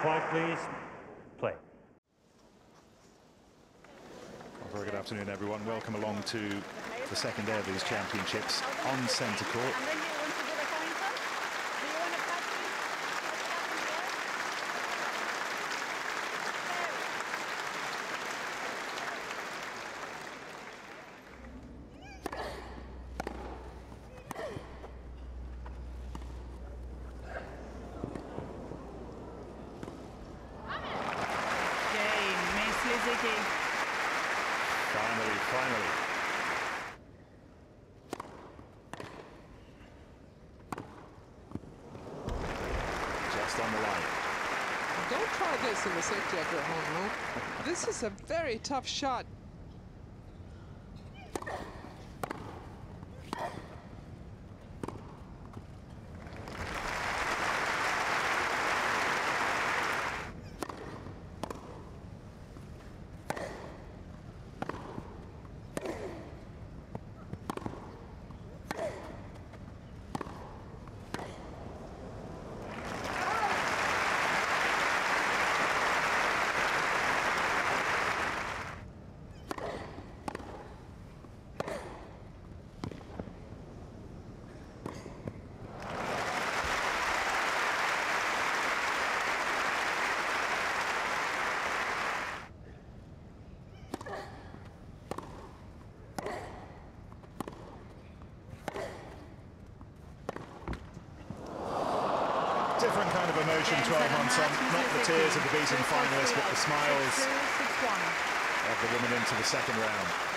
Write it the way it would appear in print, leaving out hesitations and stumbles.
Quiet, please. Play. Well, very good afternoon, everyone. Welcome along to the second day of these championships on centre court. Lisicki. Finally. Just on the line. Don't try this in the safety of your home room. This is a very tough shot. Different kind of emotion 12 months on. Not the tears of the beaten finalists, but the smiles of the women into the second round.